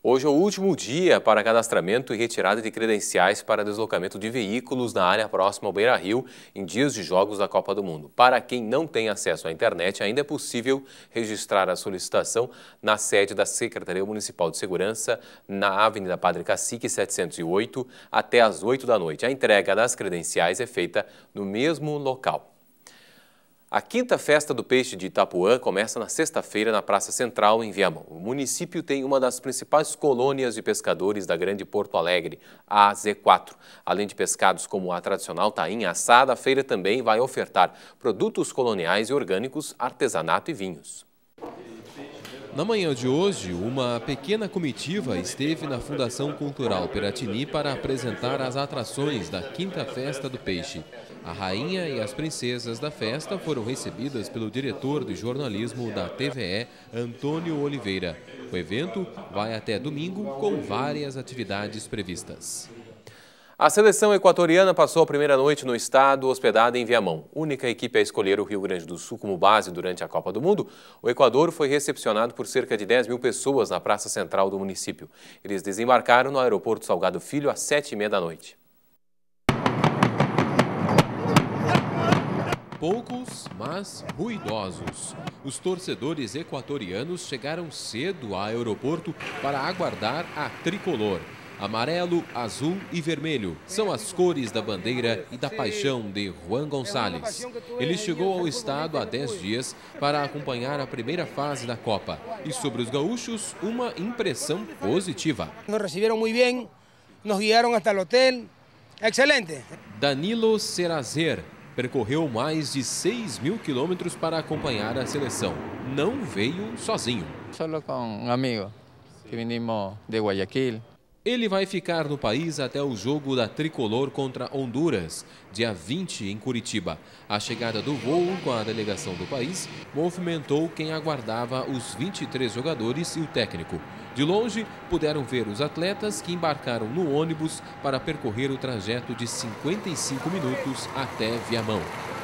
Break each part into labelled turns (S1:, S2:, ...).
S1: Hoje é o último dia para cadastramento e retirada de credenciais para deslocamento de veículos na área próxima ao Beira-Rio em dias de jogos da Copa do Mundo. Para quem não tem acesso à internet, ainda é possível registrar a solicitação na sede da Secretaria Municipal de Segurança, na Avenida Padre Cacique 708, até às 8 da noite. A entrega das credenciais é feita no mesmo local. A quinta festa do peixe de Itapuã começa na sexta-feira na Praça Central, em Viamão. O município tem uma das principais colônias de pescadores da Grande Porto Alegre, a Z4. Além de pescados como a tradicional tainha assada, a feira também vai ofertar produtos coloniais e orgânicos, artesanato e vinhos.
S2: Na manhã de hoje, uma pequena comitiva esteve na Fundação Cultural Piratini para apresentar as atrações da quinta festa do peixe. A rainha e as princesas da festa foram recebidas pelo diretor de jornalismo da TVE, Antônio Oliveira. O evento vai até domingo com várias atividades previstas.
S1: A seleção equatoriana passou a primeira noite no estado, hospedada em Viamão. Única equipe a escolher o Rio Grande do Sul como base durante a Copa do Mundo, o Equador foi recepcionado por cerca de 10 mil pessoas na Praça Central do município. Eles desembarcaram no aeroporto Salgado Filho às 7h30 da noite.
S2: Poucos, mas ruidosos. Os torcedores equatorianos chegaram cedo ao aeroporto para aguardar a tricolor. Amarelo, azul e vermelho são as cores da bandeira e da paixão de Juan Gonçalves. Ele chegou ao estado há 10 dias para acompanhar a primeira fase da Copa. E sobre os gaúchos, uma impressão positiva.
S3: Nos receberam muito bem, nos guiaram até o hotel. Excelente.
S2: Danilo Serazer percorreu mais de 6 mil quilômetros para acompanhar a seleção. Não veio sozinho.
S4: Solo com um amigo que vinimos de Guayaquil.
S2: Ele vai ficar no país até o jogo da tricolor contra Honduras, dia 20 em Curitiba. A chegada do voo com a delegação do país movimentou quem aguardava os 23 jogadores e o técnico. De longe, puderam ver os atletas que embarcaram no ônibus para percorrer o trajeto de 55 minutos até Viamão.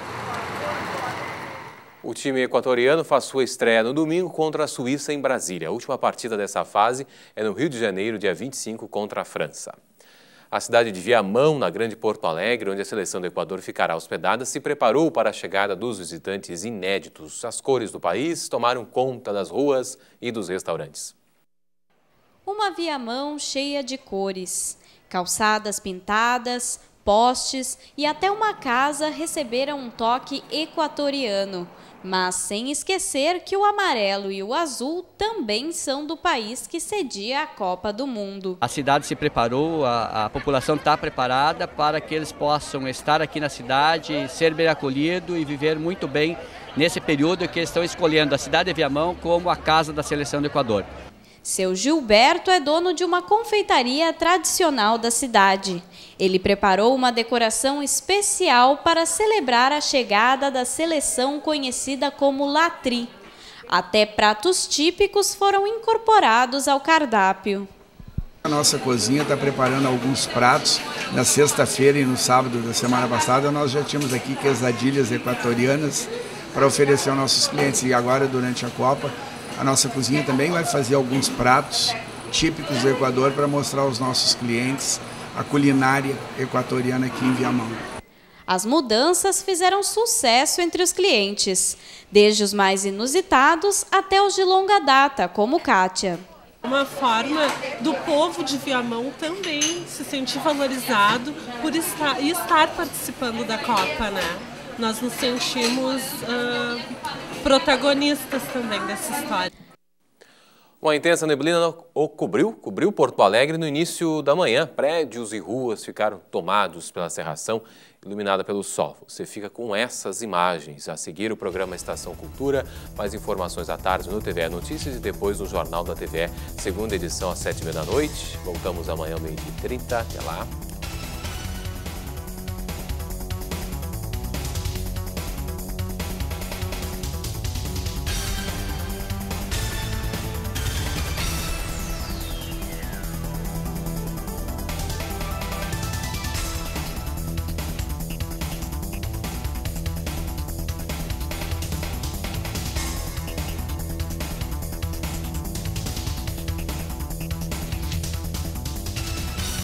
S1: O time equatoriano faz sua estreia no domingo contra a Suíça em Brasília. A última partida dessa fase é no Rio de Janeiro, dia 25, contra a França. A cidade de Viamão, na Grande Porto Alegre, onde a seleção do Equador ficará hospedada, se preparou para a chegada dos visitantes inéditos. As cores do país tomaram conta das ruas e dos restaurantes.
S5: Uma Viamão cheia de cores, calçadas pintadas, postes e até uma casa receberam um toque equatoriano. Mas sem esquecer que o amarelo e o azul também são do país que cedia a Copa do Mundo.
S6: A cidade se preparou, a população está preparada para que eles possam estar aqui na cidade, ser bem acolhidos e viver muito bem nesse período que eles estão escolhendo a cidade de Viamão como a casa da seleção do Equador.
S5: Seu Gilberto é dono de uma confeitaria tradicional da cidade. Ele preparou uma decoração especial para celebrar a chegada da seleção conhecida como Latri. Até pratos típicos foram incorporados ao cardápio.
S7: A nossa cozinha está preparando alguns pratos. Na sexta-feira e no sábado da semana passada nós já tínhamos aqui quesadilhas equatorianas para oferecer aos nossos clientes. E agora, durante a Copa, a nossa cozinha também vai fazer alguns pratos típicos do Equador para mostrar aos nossos clientes a culinária equatoriana aqui em Viamão.
S5: As mudanças fizeram sucesso entre os clientes, desde os mais inusitados até os de longa data, como Kátia.
S8: Uma forma do povo de Viamão também se sentir valorizado por estar participando da Copa, né? Nós nos sentimos protagonistas também dessa história.
S1: Uma intensa neblina cobriu Porto Alegre no início da manhã. Prédios e ruas ficaram tomados pela cerração, iluminada pelo sol. Você fica com essas imagens. A seguir, o programa Estação Cultura. Mais informações à tarde no TVE Notícias e depois no Jornal da TVE, segunda edição às 7h30 da noite. Voltamos amanhã ao 12h30. Até lá.